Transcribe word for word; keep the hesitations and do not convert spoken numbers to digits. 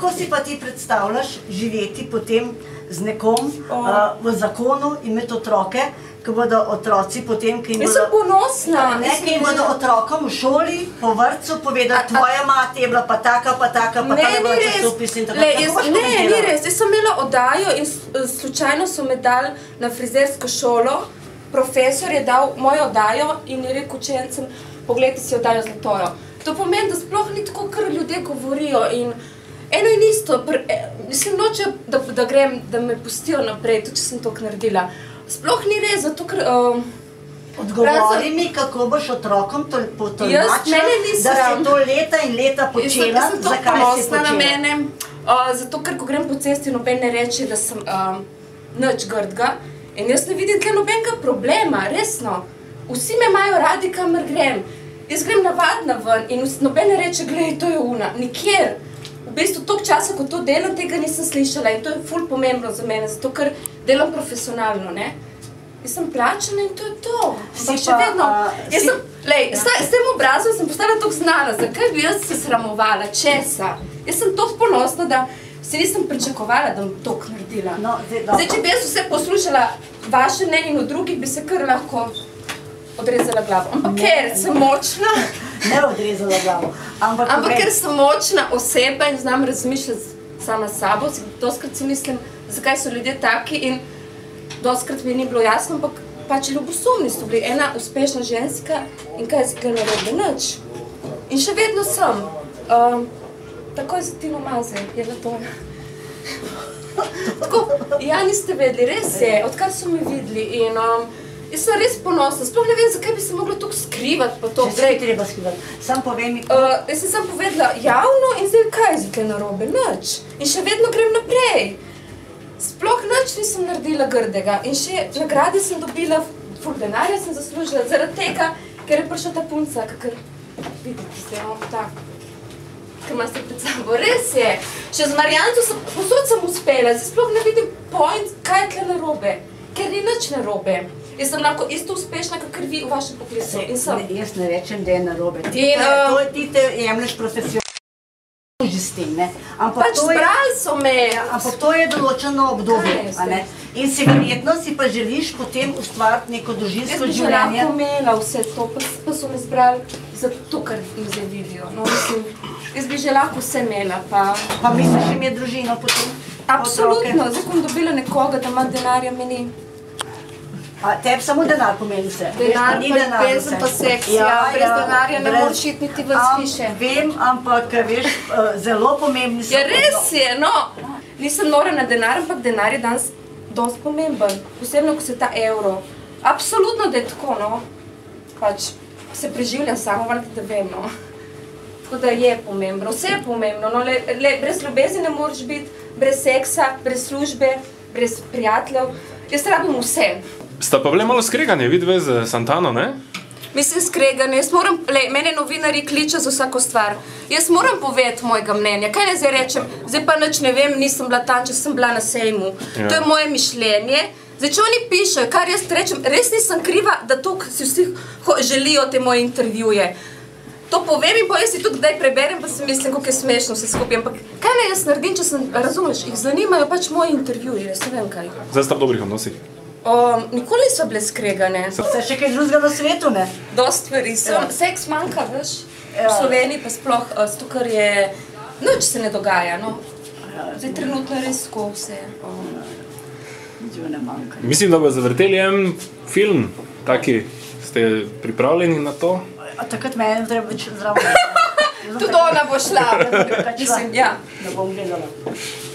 kako si pa ti predstavljaš živeti potem z nekom uh, v zakonu, imeti otroke, ko bodo otroci potem, ki jim bodo... Jaz sem ponosna. Ne, ki jim bodo otrokom v šoli, po vrtcu povedati, tvoja mati je bila pa taka, pa taka, pa taka bila časopis in tako. Ne, ni res. Jaz sem imela oddajo in slučajno so me dali na frizersko šolo. Profesor je dal mojo oddajo in je rekel učencem, pogledajte si oddajo Zlatojo. To pomeni, da sploh ni tako, kar ljudje govorijo in eno in isto. Mislim, noče, da grem, da me pustijo naprej, tudi če sem to naredila. Sploh ni res, zato ker... Odgovori mi, kako boš otrokom potolmačila, da si to leta in leta počela, zakaj si počela? Jaz sem to ponosna na mene, zato ker ko grem po cesti, noben ne reče, da sem nič grdga in jaz ne vidim tukaj nobenega problema, resno. Vsi me imajo radi, kamor grem. Jaz grem navadna ven in noben ne reče, gledaj, to je una, nikjer. V bistvu toliko časa, ko to delam, tega nisem slišala in to je ful pomembno za mene, zato ker delam profesionalno, ne. Jaz sem plačana in to je to. Ampak še vedno, jaz sem, lej, s tem obrazom sem postala toliko znana, zakaj bi jaz se sramovala, česa? Jaz sem toliko ponosna, da se nisem pričakovala, da bom toliko naredila. Zdaj, če bi jaz vse poslušala vaše mnenje in od drugih, bi se kar lahko odrezala glavo. Ampak ker sem močna... Ne odrezala glavo. Ampak ker sem močna oseba in znam razmišljati sama s sabo, doskrat si mislim, zakaj so ljudje taki in doskrat mi ni bilo jasno, ampak pač ljubosumni so bili. Ena uspešna ženska in kaj se kaj narobe, nič. In še vedno sem. Takoj za Tino Maze, je Zlatoja. Tako, ja, niste vedeli, res je, odkar so me videli in jaz sem res ponosna, sploh ne vem, zakaj bi se mogla tukaj skrivati pa to. Če se treba skrivati, sam povej mi... Jaz sem sam povedala javno in zdaj kaj je zdaj narobe, nič. In še vedno grem naprej. Sploh nič nisem naredila grdega in še nagrade sem dobila, ful denarja sem zaslužila, zaradi tega, ker je prišla ta punca, kakor vidite se, tako, ker imate pred sabo. Res je, še z Marijanco posod sem uspela, zdaj sploh ne vidim point, kaj je tle narobe, ker ni nič narobe. Jaz sem lahko isto uspešna, kakor vi v vašem poklicu. Jaz ne rečem, da je narobe. Ti te jemlješ profesionalno. S tem, ne? Pač brali so me. Ampak to je določeno obdobje, a ne? In si verjetno si pa želiš potem ustvariti neko družinsko življenje. Jaz bi že lahko imela vse to, pa so me zbrali za to, kar jim zdaj vidijo. Jaz bi že lahko vse imela, pa... Pa misliš, im je družino potem? Absolutno, zdaj bom dobila nekoga, da ima denarja meni. A tebi samo denar pomeni vse? Denar, pa ljubezen, pa seks, ja. Brez denarja ne moreš iti niti ven spiše. Vem, ampak, veš, zelo pomembni so. Ja, res je, no. Nisem nora na denar, ampak denar je danes dosti pomemben. Posebno, ko se ta evro. Absolutno, da je tako, no. Pač se preživljam samo, da vem, no. Tako da je pomembno, vse je pomembno, no. Brez ljubezni ne moreš biti, brez seksa, brez službe, brez prijateljev. Jaz rabim vse. Sta pa bile malo skreganje, vidve z Santano, ne? Mislim, skreganje. Jaz moram, lej, mene novinari kličejo za vsako stvar. Jaz moram povedati mojega mnenja. Kaj ne zdaj rečem? Zdaj pa nič ne vem, nisem bila tam, če sem bila na sejmu. To je moje mišljenje. Zdaj, če oni pišejo, kar jaz rečem, res nisem kriva, da to si vsi želijo te moje intervjuje. To povem in pa jaz si tudi kdaj preberem, pa si mislim, kako je smešno vse skupaj. Ampak kaj ne jaz naredim, če sem, razumeš, jih zanimajo pač moji intervjuji, jaz ne vem kaj. Zdaj sta v dobrih odnosih? Nikoli niso bile skregane. Se še kaj drugega na svetu, ne? Dost stvari so. Seks manjka, veš, v Sloveniji pa sploh, zato ker je, nič se ne dogaja, no. Zdaj trenutno je res tako vse. Mislim, da bo zavrteli en film, taki, ste pripravljeni na to? Takrat meni treba več zdravo. Tudi ona bo šla. Mislim, ja. Da bom gledala.